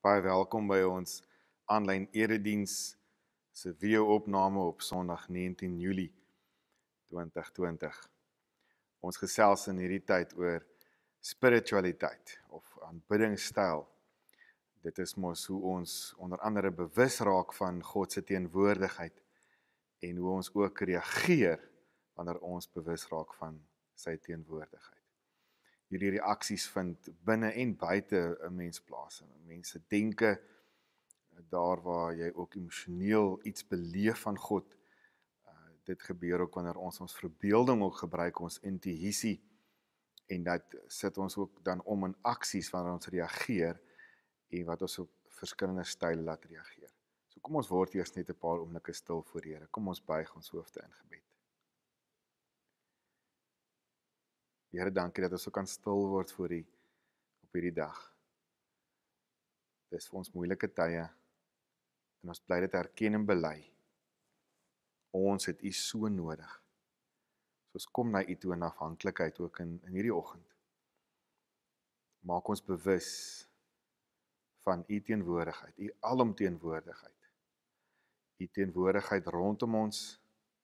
Baie welkom by ons aanlyn erediens se video-opname op Sondag 19 Julie 2020. Ons gesels in hierdie tyd oor spiritualiteit of aanbiddingstyl. Dit is mos hoe ons onder andere bewus raak van God se teenwoordigheid en hoe ons ook reageer wanneer ons bewus raak van sy teenwoordigheid. Hierdie reaksies vind binne en buite 'n mens plaas. Mense denke daar waar jy ook emosioneel iets beleef van God. Dit gebeur ook wanneer ons verbeelding ook gebruik, ons intuïsie, en dat sit ons ook dan om in aksies wanneer ons reageer en wat ons op verskillende style laat reageer. So kom ons word eers net 'n paar oomblikke stil voor die Here. Kom ons buig ons hoofde in gebed. Here, dankie dat ons ook kan stil word voor U op hierdie dag. Dit is vir ons moeilike tye en ons bly dit erken en bely. Ons het U so nodig. So ons kom na U toe in afhanklikheid ook in hierdie oggend. Maak ons bewus van U teenwoordigheid, U alomteenwoordigheid. U teenwoordigheid rondom ons,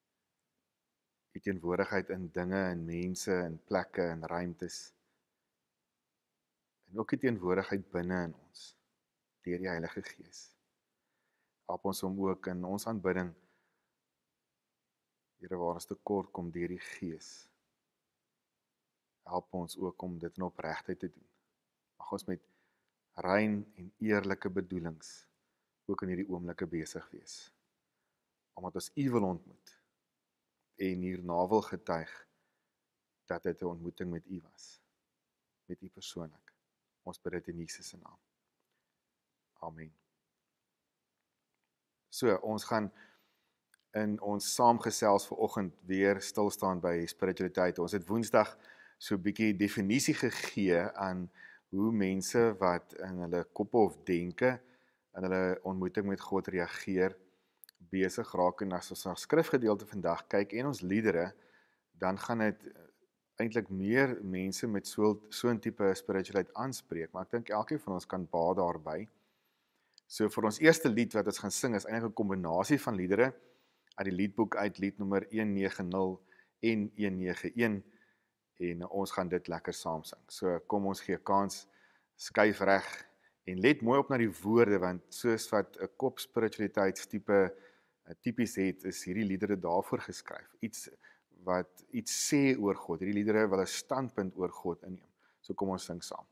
U teenwoordigheid in dinge en mense en plekke en ruimtes. En ook U teenwoordigheid binne in ons, deur die Heilige Gees. Help ons om ook in ons aanbidding, Here, waar ons tekort kom deur die Gees. Help ons ook om dit in opregtheid te doen. Mag ons met rein en eerlike bedoelings ook in hierdie oomblikke besig wees. Omdat ons U wil ontmoet en hierna wil getuig dat dit 'n ontmoeting met U was. Met U persoonlik. Ons bid dit in Jesus se naam. Amen. So, ons gaan in ons saamgesels vanoggend weer stil staan by spiritualiteit. Ons het Woensdag so 'n bietjie definisie gegee aan hoe mense wat in hulle koppe of denke in hulle ontmoeting met God reageer, besig raak. En as ons na skrifgedeelte vandag kyk en ons liedere, dan gaan dit eintlik meer mense met so 'n tipe spiritualiteit aanspreek, maar ek dink elkeen van ons kan baat daarby. So vir ons eerste lied wat ons gaan sing is eintlik 'n kombinasie van liedere uit die liedboek uit, lied nommer 190 en 191, en ons gaan dit lekker saam sing. So kom ons gee kans, skuif reg en let mooi op na die woorde, want soos wat 'n kop spiritualiteitstipe tipies het, is hierdie liedere daarvoor geskryf. Iets wat iets sê oor God. Hierdie liedere wil 'n standpunt oor God inneem. So kom ons sing saam.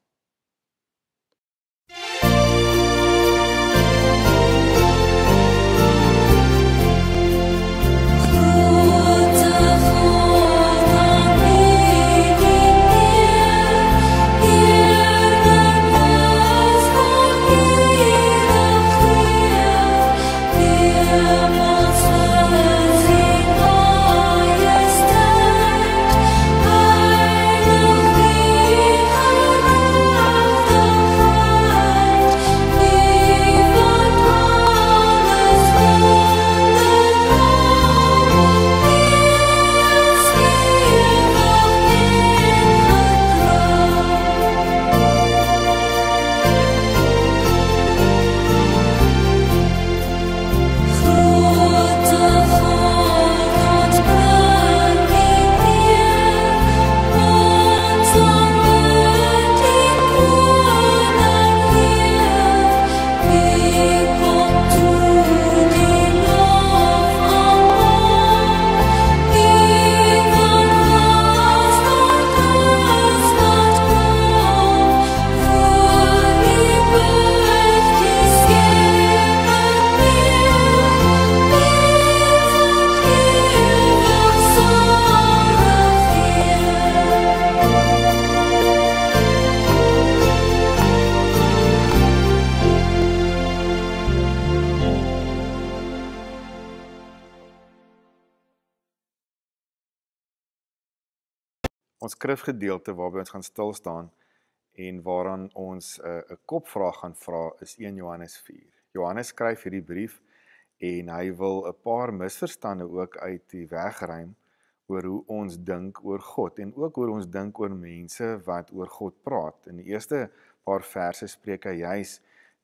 Ons skrifgedeelte waarby ons gaan stil staan en waaraan ons 'n kopvraag gaan vra is 1 Johannes 4. Johannes skryf hierdie brief en hy wil 'n paar misverstande ook uit die weg ruim oor hoe ons dink oor God en ook hoe ons dink oor mense wat oor God praat. In die eerste paar verse spreek hy juis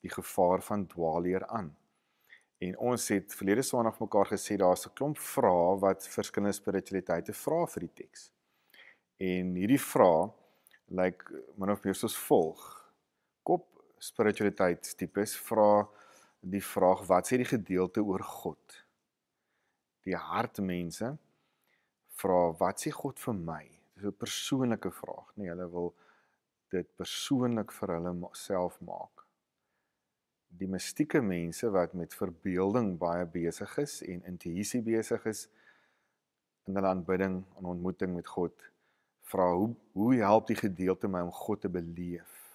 die gevaar van dwaalleer aan. En ons het verlede Sondag mekaar gesê, daar is 'n klomp vrae wat verskillende spiritualiteite vra vir die teks. En hierdie vrae lyk min of meer soos volg. Kop spiritualiteitstipes vra die vraag, wat sê die gedeelte oor God? Die hartmense vra, wat sê God vir my? Dis 'n persoonlike vraag, nee, hulle wil dit persoonlik vir hulle self maak. Die mystieke mense wat met verbeelding baie besig is en intuïsie besig is in hulle aanbidding en ontmoeting met God, vra hoe help die gedeelte my om God te beleef?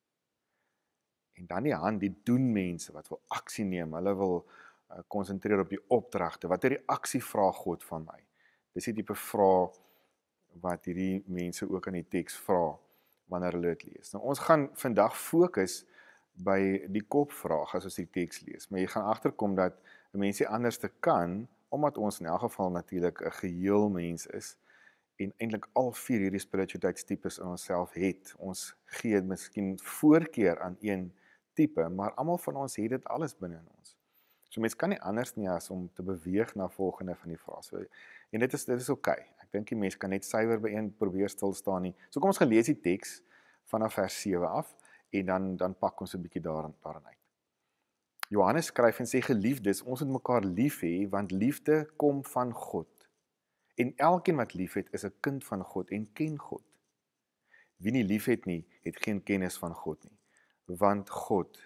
En dan die doen mense wat wil aksie neem, hulle wil konsentreer op die opdragte. Watter reaksie vra God van my? Dis die tipe vraag wat hierdie mense ook in die teks vra wanneer hulle dit lees. Nou ons gaan vandag fokus by die kopvraag as ons die teks lees, maar jy gaan agterkom dat 'n mens nie anders te kan, omdat ons in elk geval natuurlik 'n geheel mens is en eintlik al vier hierdie spiritualiteitstipes in onsself het. Ons gee miskien voorkeur aan een tipe, maar almal van ons het dit alles binne in ons. So mens kan nie anders nie as om te beweeg na volgende van die vrae. So, en dit is oukei. Ek dink die mens kan net suiwer by een probeer stil staan nie. So kom ons gaan lees die teks vanaf vers 7 af en dan pak ons 'n bietjie daarin uit. Johannes skryf en sê, geliefdes, ons moet mekaar lief hê, want liefde kom van God. En elkeen wat liefhet is 'n kind van God en ken God. Wie nie liefhet nie, het geen kennis van God nie, want God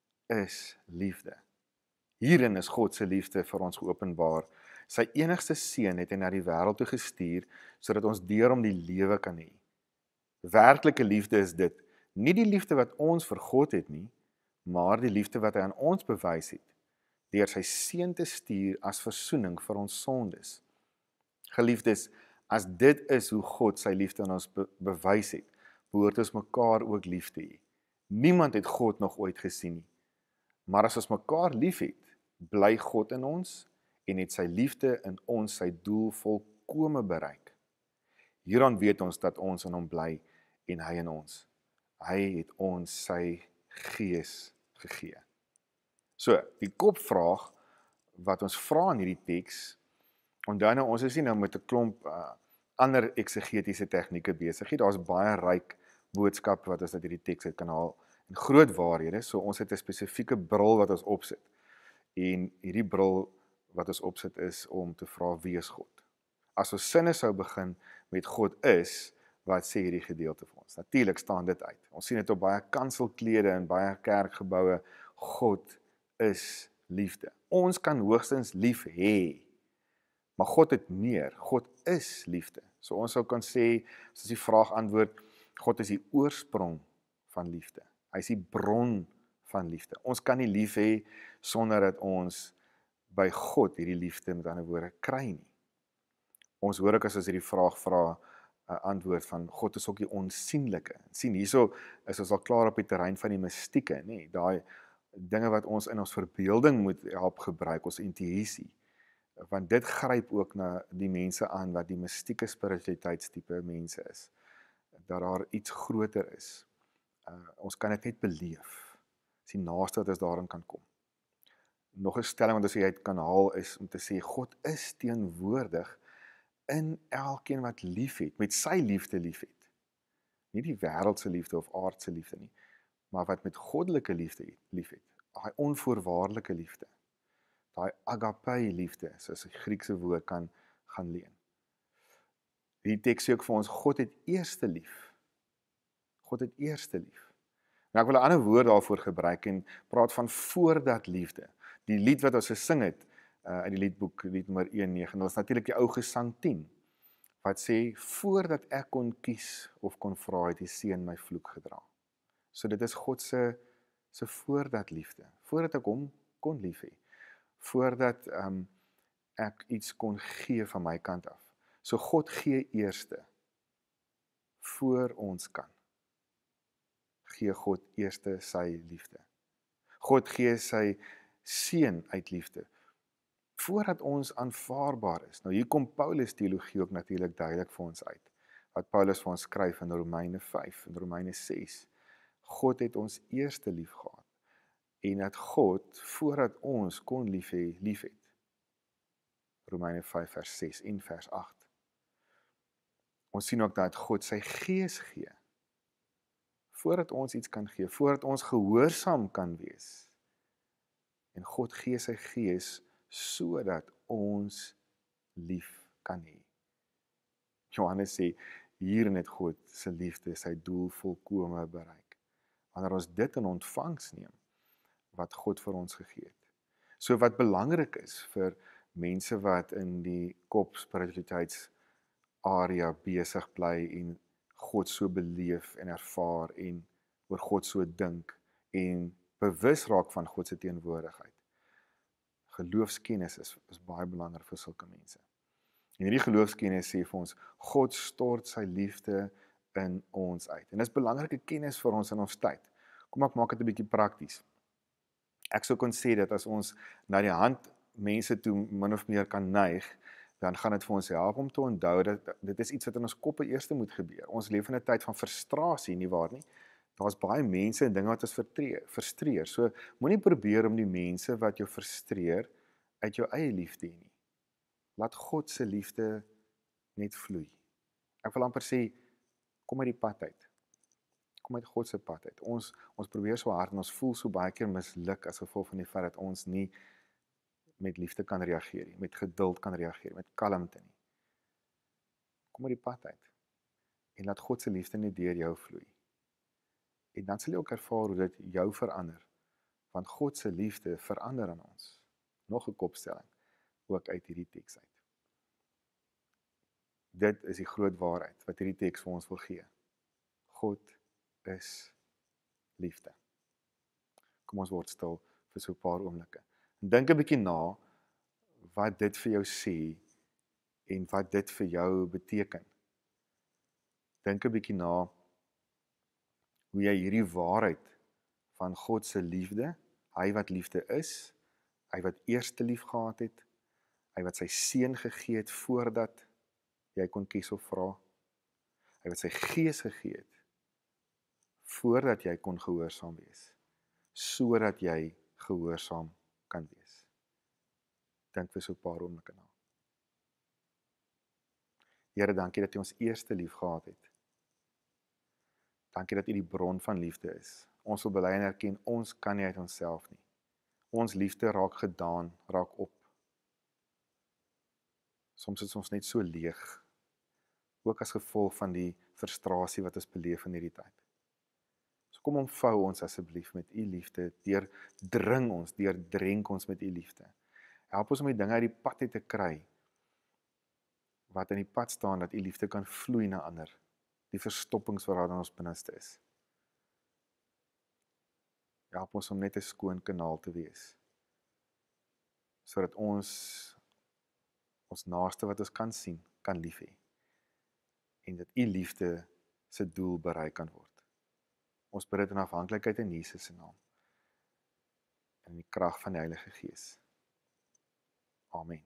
is liefde. Hierin is God se liefde vir ons geopenbaar. Sy enigste seun het hy na die wêreld toe gestuur, sodat ons deur hom die lewe kan hê. Werklike liefde is dit, nie die liefde wat ons vir God het nie, maar die liefde wat hy aan ons bewys het, deur sy seun te stuur as versoening vir ons sondes. Geliefdes, as dit is hoe God sy liefde aan ons bewys het, behoort ons mekaar ook lief te hê. Niemand het God nog ooit gesien nie. Maar as ons mekaar lief het, bly God in ons en het sy liefde in ons sy doel volkome bereik. Hieraan weet ons dat ons in hom bly en hy in ons. Hy het ons sy gees gegee. So, die kopvraag wat ons vra in hierdie teks, onthou nou, ons is nie nou met 'n klomp ander eksegetiese tegnieke besig nie. Daar's baie ryk boodskappe wat ons uit hierdie teks uit kan haal en groot waarhede. So ons het 'n spesifieke bril wat ons opsit. En hierdie bril wat ons opsit is om te vra, wie is God? As ons sinne sou begin met God is, wat sê hierdie gedeelte vir ons? Natuurlik staan dit uit. Ons sien dit op baie kanselklede en baie kerkgeboue. God is liefde. Ons kan hoogstens lief hê, maar God het meer. God is liefde. So ons sou kan sê, as die vraag antwoord, God is die oorsprong van liefde. Hy is die bron van liefde. Ons kan nie lief hê sonder dat ons by God hierdie liefde, met ander woorde, kry nie. Ons hoor ook as ons hierdie vraag vra, 'n antwoord van God is ook die onsigbare. Sien, hierso is ons al klaar op die terrein van die mistieke, nê? Daai dinge wat ons in ons verbeelding moet help gebruik, ons intuïsie. Want dit gryp ook na die mense aan wat die mistieke spiritualiteitstipe mense is. Dat daar iets groter is. Ons kan dit net beleef. Dis die naaste wat ons daarin kan kom. Nog 'n stelling wat ons uit kan haal is om te sê, God is teenwoordig in elkeen wat liefhet, met sy liefde liefhet. Nie die wêreldse liefde of aardse liefde nie, maar wat met goddelike liefde liefhet. Daai onvoorwaardelike liefde. Daai agape liefde, soos die Griekse woord kan gaan leen. Die teks sê ook vir ons, God het eerste lief. God het eerste lief. Nou ek wil 'n ander woord daarvoor gebruik en praat van voordat liefde. Die lied wat ons gesing het, uit die liedboek, lied nommer 190, is natuurlik die ou Gesang 10, wat sê, voordat ek kon kies of kon vra, het die seun my vloek gedra. So dit is God se voordat liefde, voordat ek hom kon lief hê, voordat ek iets kon gee van my kant af. So God gee eerste, voor ons kan. Gee God eerste sy liefde. God gee sy seun uit liefde, voordat ons aanvaarbaar is. Nou hier kom Paulus teologie ook natuurlik duidelik vir ons uit. Wat Paulus vir ons skryf in Romeine 5 en Romeine 6. God het ons eerste lief gehad. en dat God, voordat ons kon lief het. Romeine 5 vers 6 en vers 8. Ons sien ook dat God sy gees gee, voordat ons iets kan gee, voordat ons gehoorsaam kan wees. En God gee sy gees, sodat ons lief kan hê. Johannes sê, hierin het God sy liefde, sy doel volkome bereik. Wanneer ons dit in ontvangs neem, wat God vir ons gegee het. So wat belangrik is vir mense wat in die kop spiritualiteitsarea besig bly en God so beleef en ervaar en oor God so dink en bewus raak van God se teenwoordigheid. Geloofskennis is baie belangrik vir sulke mense. En hierdie geloofskennis sê vir ons, God stort sy liefde in ons uit. En dit is belangrike kennis vir ons in ons tyd. Kom ek maak dit 'n bietjie prakties. Ek sou kon sê dat as ons na die hand mense toe min of meer kan neig, dan gaan dit vir ons help om te onthou dat dit is iets wat in ons koppe eers moet gebeur. Ons leef in 'n tyd van frustrasie, nie waar nie? Daar's baie mense en dinge wat ons frustreer. So moenie probeer om die mense wat jou frustreer uit jou eie liefde hê nie. Laat God se liefde net vloei. Ek wil amper sê, kom uit die pad uit. Kom uit God se pad uit. Ons probeer so hard en ons voel so baie keer misluk as gevolg van die feit dat ons nie met liefde kan reageer nie, met geduld kan reageer, met kalmte nie. Kom uit die pad uit. En laat God se liefde net deur jou vloei. En dan sal jy ook ervaar hoe dit jou verander. Want God se liefde verander aan ons. Nog 'n kopstelling, ook uit hierdie teks uit. Dit is die groot waarheid wat hierdie teks vir ons wil gee. God is liefde. Kom ons word stil vir so 'n paar oomblikke. Dink 'n bietjie na wat dit vir jou sê en wat dit vir jou beteken. Dink 'n bietjie na hoe jy hierdie waarheid van God se liefde, hy wat liefde is, hy wat eerste lief gehad het, hy wat sy seun gegee het voordat jy kon kies of vra, hy wat sy gees gegee het voordat jy kon gehoorsaam wees, sodat jy gehoorsaam kan wees. Dink vir so 'n paar oomblikke na. Here, dankie dat U ons eerste lief gehad het. Dankie dat U die bron van liefde is. Ons wil bely en erken, ons kan nie uit onsself nie. Ons liefde raak gedaan, raak op. Soms is ons net so leeg, ook as gevolg van die frustrasie wat ons beleef in hierdie tyd. So kom omvou ons asseblief met U liefde, deurdrenk ons met U liefde. Help ons om die dinge uit die pad uit te kry, wat in die pad staan, dat U liefde kan vloei na ander, die verstoppings wat daar in ons binneste is. Help ons om net 'n skoon kanaal te wees, sodat ons naaste wat ons kan sien, kan lief hê, en dat U liefde se doel bereik kan word. Ons bid dit in afhanklikheid in Jesus se naam, en in die krag van die Heilige Gees. Amen.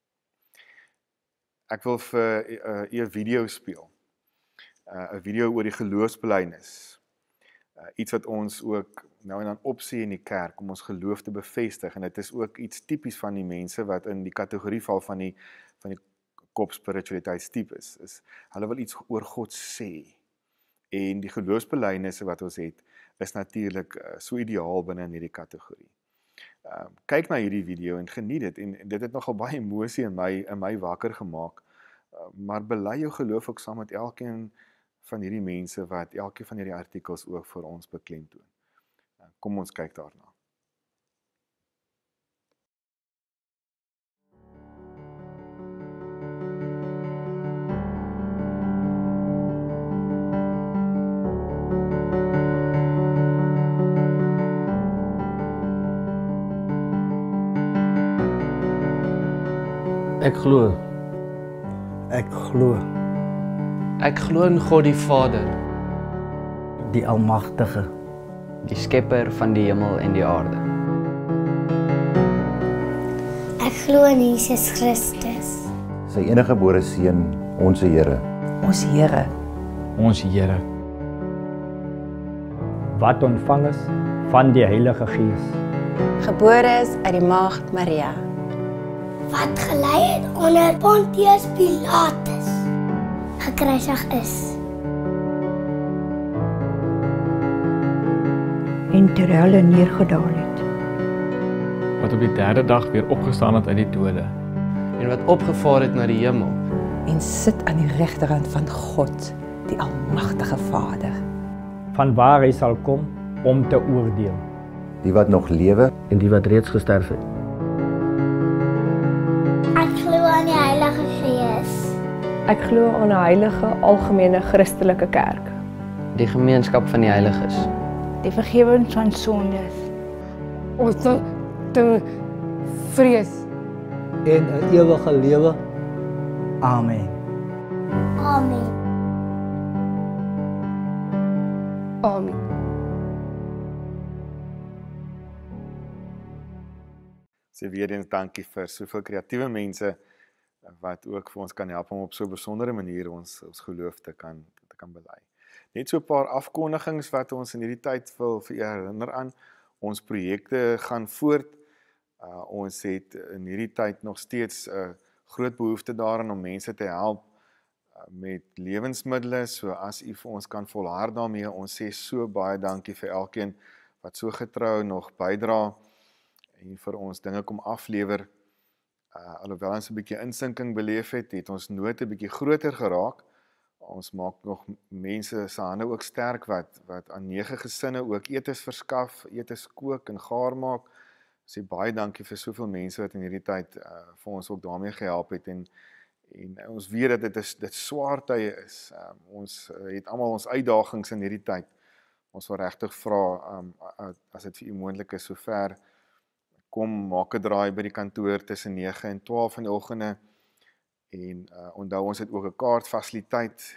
Ek wil vir u 'n video speel. 'n Video oor die geloofsbelydenis. Iets wat ons ook nou en dan opsê in die kerk om ons geloof te bevestig, en dit is ook iets tipies van die mense wat in die kategorie val van die kop spiritualiteitstype is. Hulle wil iets oor God sê. En die geloofsbelydnisse wat ons het, is natuurlik so ideaal binne in hierdie kategorie. Kyk na hierdie video en geniet dit, en dit het nogal baie emosie in my wakker gemaak, maar bely jou geloof ook saam met elkeen van hierdie mense wat elkeen van hierdie artikels ook vir ons beklemtoon. Kom ons kyk daarna. Ek glo. Ek glo, Ek glo in God die Vader, die Almagtige, die skepper van die hemel en die aarde. Ek glo in Jesus Christus, sy eniggebore Seun, ons Here. Ons Here, Ons Here, wat ontvang is van die Heilige Gees. Gebore is uit die maagd Maria. Wat gelei het onder Pontius Pilatus. Gekruisig is. En terwyl hy neergedaal het. Wat op die derde dag weer opgestaan het uit die dode. En wat opgevaar het na die hemel. En sit aan die regterhand van God, die almagtige Vader. Vanwaar hy sal kom om te oordeel. Die wat nog lewe en die wat reeds gesterf het. Ek glo aan die Heilige Gees. Ek glo aan 'n heilige algemene Christelike kerk. Die gemeenskap van die heiliges. Die vergifnis van sondes. Ons te vrees. En 'n ewige lewe. Amen. Amen. Amen. Sê weer eens dankie vir soveel kreatiewe mense wat ook vir ons kan help om op so 'n besondere manier ons geloof te kan bely. Net so 'n paar afkondigings wat ons in hierdie tyd wil vir u herinner aan. Ons projekte gaan voort. Ons het in hierdie tyd nog steeds 'n groot behoefte daaraan om mense te help met lewensmiddels. So as u vir ons kan volhard daarmee, ons sê so baie dankie vir elkeen wat so getrou nog bydra en vir ons dinge kom aflewer. Alhoewel ons 'n bietjie insinking beleef het ons nood 'n bietjie groter geraak. Ons maak nog mense se hande ook sterk wat aan 9 gesinne ook etes verskaf, etes kook en gaar maak. Sê baie dankie vir soveel mense wat in hierdie tyd vir ons ook daarmee gehelp het en ons weet dat dit swaar tye is. Ons het almal ons uitdagings in hierdie tyd. Ons wil regtig vra as dit vir u moontlik is sover kom maak 'n draai by die kantoor tussen 9 en 12 in die oggende en onthou ons het ook 'n kaartfasiliteit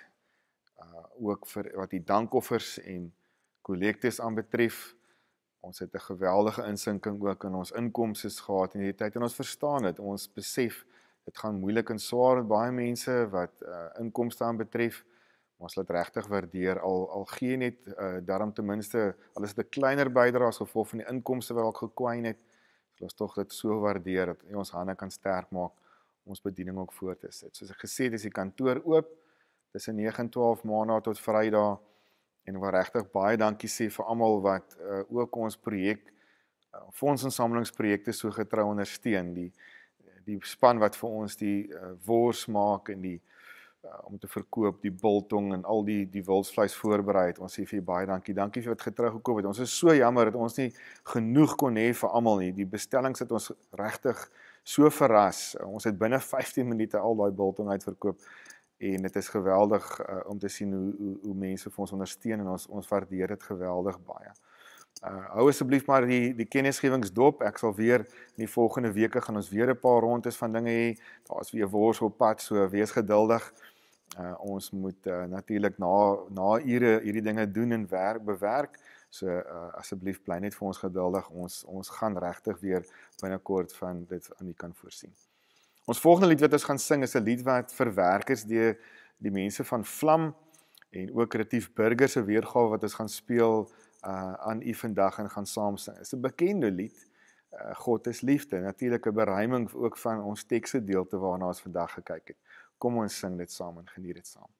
ook vir wat die dankoffers en kollektes aanbetref. Ons het 'n geweldige insinking ook in ons inkomste gehad in hierdie tyd en ons verstaan dit. Ons besef dit gaan moeilik en swaar met baie mense wat inkomste aanbetref. Ons laat regtig waardeer al gee net daarom ten minste al is dit 'n kleiner bydrae as gevolg van die inkomste wat ook gekwyn het. Ons tog dit so waardeer dat ons hande kan sterk maak ons bediening ook voort te sit. Soos ek gesê het, is die kantoor oop tussen 9 en 12 maandag tot Vrydag en wil regtig baie dankie sê vir almal wat ook ons projek fondsinsamelingsprojekte so getrou ondersteun. Die span wat vir ons die wors maak en die om te verkoop, die biltong en al die wildsvleis voorberei het. Ons sê vir baie dankie. Dankie vir wat getrou gekoop het. Ons is so jammer dat ons nie genoeg kon hê vir almal nie. Die bestellings het ons regtig so verras. Ons het binne 15 minute al daai biltong uitverkoop en dit is geweldig om te sien hoe mense vir ons ondersteun en ons waardeer dit geweldig baie. Hou asseblief maar die kennisgewingsdop. Ek sal weer in die volgende weke gaan ons weer 'n paar rondes van dinge hê. Daar's weer wors op pad, so wees geduldig. Ons moet natuurlik na ure hierdie dinge doen en bewerk. So asseblief bly net vir ons geduldig. Ons gaan regtig weer binnekort van dit aan u kan voorsien. Ons volgende lied wat ons gaan sing is 'n lied wat verwerk is deur die mense van Vlam en ook Retief Burger se weergawe wat ons gaan speel aan u vandag en gaan saam sing. Is 'n bekende lied. God is liefde. Natuurlik 'n beruiming ook van ons teksgedeelte waarna ons vandag gekyk het. Kom ons sing dit saam en geniet dit saam.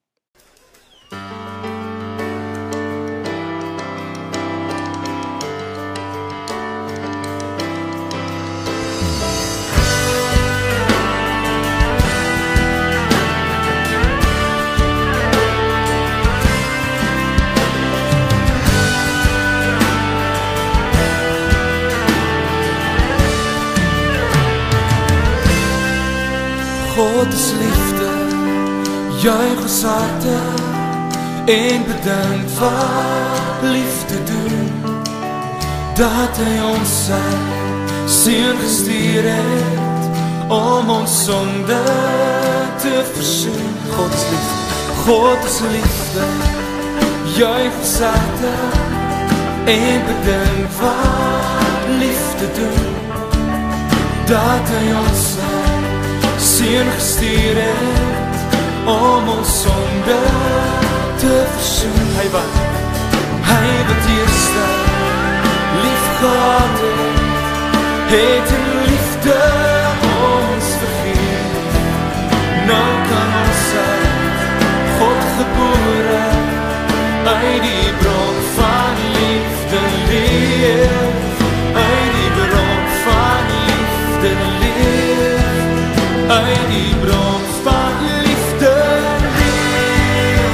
God is liefde, juig ons harte en bedink wat liefde doen, dat hy ons sy seun gestuur het om ons sonde te versoen. God is liefde, juig ons harte en bedink wat liefde doen, dat hy ons sy seun gestuur het om ons sonde te versoen. Hy wat eerste gehad het in liefde ons vergeet. Nou kan ons uit God gebore uit die bron van liefde leef, uit die bron van liefde leef, uit die bron van liefde leef.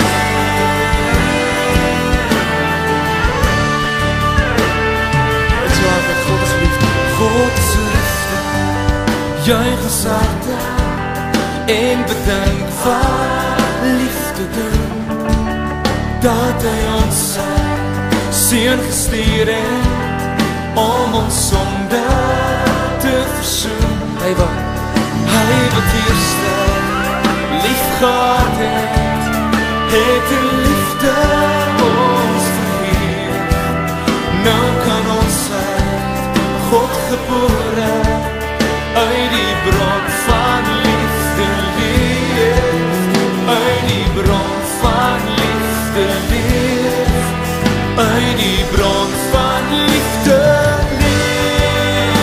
Het is waar met God is liefde, God is liefde, juich ons harte en bedank wat liefde doen, dat hy ons seun gestuur het om ons sonde te versoen. Hy wat eerste lief gehad het in liefde ons vergeet. Nou kan ons uit God gebore uit die bron van liefde leef, uit die bron van liefde leef, uit die bron van liefde leef.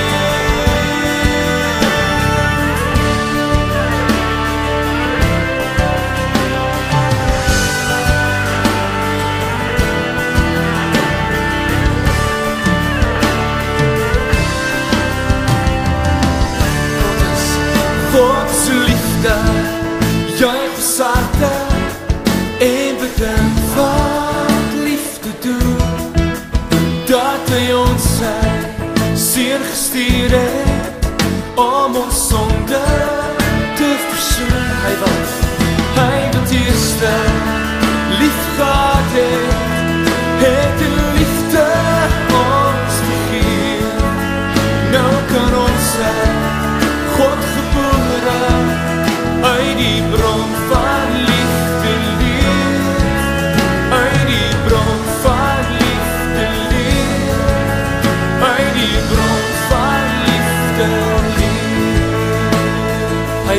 God is liefde, juich ons harte en bedank wat liefde doen, dat hy ons seun gestuur het om ons sonde te versoen. Hy wat eerste lief gehad het in liefde ons vergeet. Nou kan ons God gebore uit die bron van liefde leef, uit die bron van liefde leef, uit die bron van liefde leef. Hy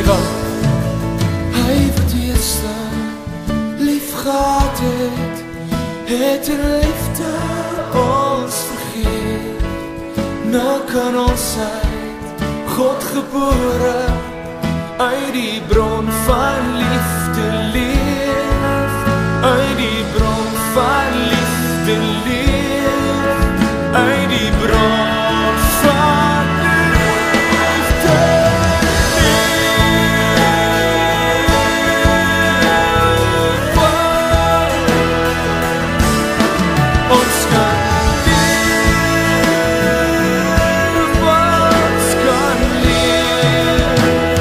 wat eerste lief gehad het in liefde ons vergeet. Nou kan ons uit God gebore uit die bron van liefde leef, uit die bron van liefde leef, uit die bron van liefde leef. Ons kan leef, ons kan leef.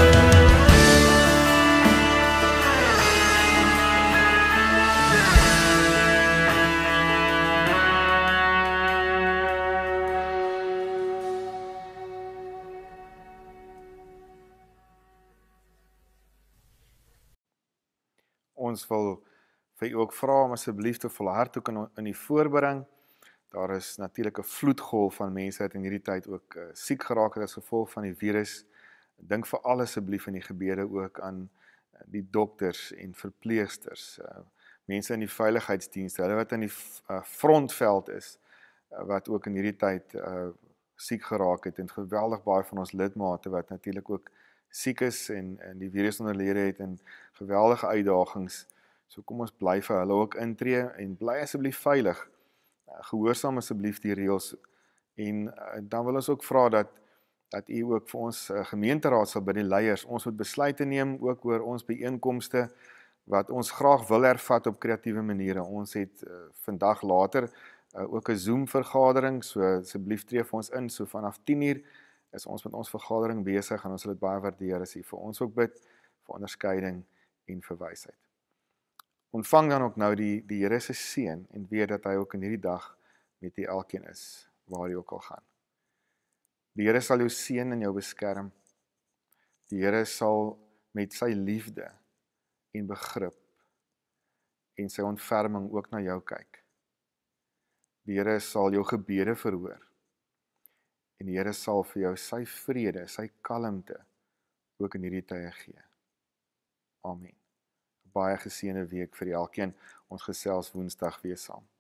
Ons wil vir u ook vra om asseblief te volhard ook in die voorbereiding. Daar is natuurlik 'n vloedgolf van mense wat in hierdie tyd ook siek geraak het as gevolg van die virus. Dink veral asseblief in die gebede ook aan die dokters en verpleegsters, mense in die veiligheidsdienste, hulle wat in die frontveld is, wat ook in hierdie tyd siek geraak het, en geweldig baie van ons lidmate wat natuurlik ook siek is en die virus onderlede het en geweldige uitdagings. So kom ons bly vir hulle ook intree en bly asseblief veilig. Gehoorsaam asseblief die reëls en dan wil ons ook vra dat u ook vir ons gemeenteraad sal by die leiers, ons moet besluite neem ook oor ons byeenkomste wat ons graag wil hervat op kreatiewe maniere. Ons het vandag later ook 'n Zoom vergadering, so asseblief tree vir ons in, so vanaf 10:00 is ons met ons vergadering besig en ons sal dit baie waardeer as u vir ons ook bid vir onderskeiding en vir wysheid. Ontvang dan ook nou die Here se seën en weet dat hy ook in hierdie dag met u elkeen is, waar jy ook al gaan. Die Here sal jou seën en jou beskerm. Die Here sal met sy liefde en begrip en sy ontferming ook na jou kyk. Die Here sal jou gebede verhoor. En die Here sal vir jou sy vrede, sy kalmte ook in hierdie tye gee. Amen. Baie geseënde week vir elkeen. Ons gesels Woensdag weer saam.